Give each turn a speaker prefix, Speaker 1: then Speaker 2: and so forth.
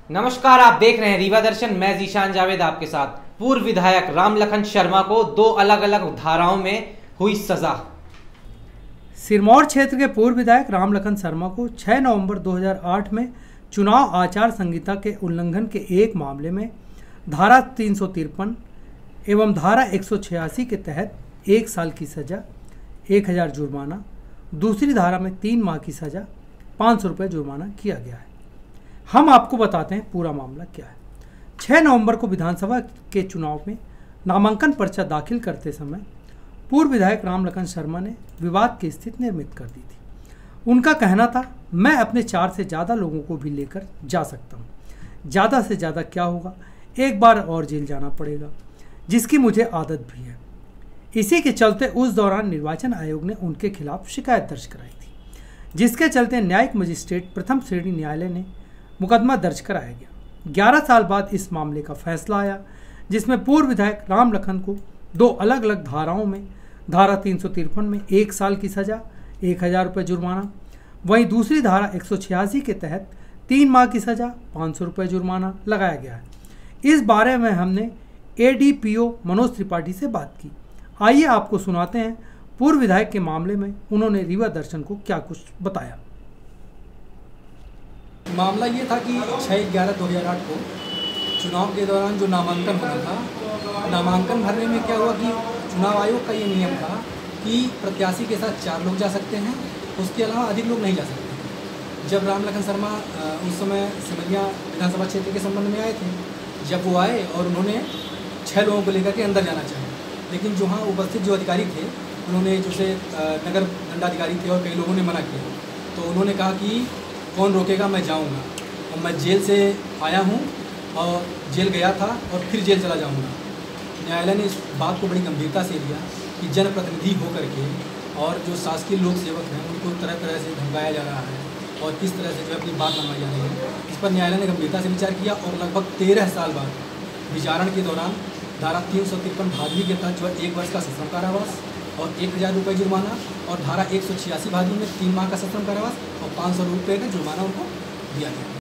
Speaker 1: नमस्कार, आप देख रहे हैं रीवा दर्शन। मैं जीशान जावेद आपके साथ। पूर्व विधायक रामलखन शर्मा को 2 अलग अलग धाराओं में हुई सजा।
Speaker 2: सिरमौर क्षेत्र के पूर्व विधायक रामलखन शर्मा को 6 नवंबर 2008 में चुनाव आचार संहिता के उल्लंघन के एक मामले में धारा 353 एवं धारा 186 के तहत 1 साल की सजा, 1000 जुर्माना, दूसरी धारा में 3 माह की सजा, 500 रुपये जुर्माना किया गया है। हम आपको बताते हैं पूरा मामला क्या है। 6 नवंबर को विधानसभा के चुनाव में नामांकन पर्चा दाखिल करते समय पूर्व विधायक रामलखन शर्मा ने विवाद की स्थिति निर्मित कर दी थी। उनका कहना था, मैं अपने 4 से ज़्यादा लोगों को भी लेकर जा सकता हूँ, ज़्यादा से ज़्यादा क्या होगा, एक बार और जेल जाना पड़ेगा, जिसकी मुझे आदत भी है। इसी के चलते उस दौरान निर्वाचन आयोग ने उनके खिलाफ शिकायत दर्ज कराई थी, जिसके चलते न्यायिक मजिस्ट्रेट प्रथम श्रेणी न्यायालय ने मुकदमा दर्ज कराया गया। 11 साल बाद इस मामले का फैसला आया, जिसमें पूर्व विधायक रामलखन को 2 अलग अलग धाराओं में धारा 353 में 1 साल की सजा, 1000 रुपये जुर्माना, वहीं दूसरी धारा 186 के तहत 3 माह की सजा, 500 रुपये जुर्माना लगाया गया है। इस बारे में हमने ADPO मनोज त्रिपाठी से बात की। आइए आपको सुनाते हैं पूर्व विधायक के मामले में उन्होंने रीवा दर्शन को क्या कुछ बताया।
Speaker 3: मामला ये था कि 6/11/2008 को चुनाव के दौरान जो नामांकन होना था, नामांकन भरने में क्या हुआ कि चुनाव आयोग का ये नियम था कि प्रत्याशी के साथ 4 लोग जा सकते हैं, उसके अलावा अधिक लोग नहीं जा सकते। जब रामलखन शर्मा उस समय सिमरिया विधानसभा क्षेत्र के संबंध में आए थे, जब वो आए और उन्होंने 6 लोगों को लेकर के अंदर जाना चाहा, लेकिन जो वहाँ उपस्थित जो अधिकारी थे, उन्होंने जैसे नगर दंडाधिकारी थे और कई लोगों ने मना किया। तो उन्होंने कहा कि कौन रोकेगा, मैं जाऊंगा, और मैं जेल से आया हूं और जेल गया था और फिर जेल चला जाऊंगा। न्यायालय ने इस बात को बड़ी गंभीरता से लिया कि जनप्रतिनिधि होकर के और जो शासकीय लोक सेवक हैं उनको तरह तरह से धमकाया जा रहा है और किस तरह से जो अपनी बात मनवाई जा रही है, इस पर न्यायालय ने गंभीरता से विचार किया और लगभग 13 साल बाद विचारण के दौरान धारा 353 भादवी के तहत जो 1 वर्ष का सश्रम कारावास और 1000 रुपये जुर्माना और धारा 186 भादवी में 3 माह का सश्रम कारावास और 500 रुपये का जुर्माना उनको दिया गया।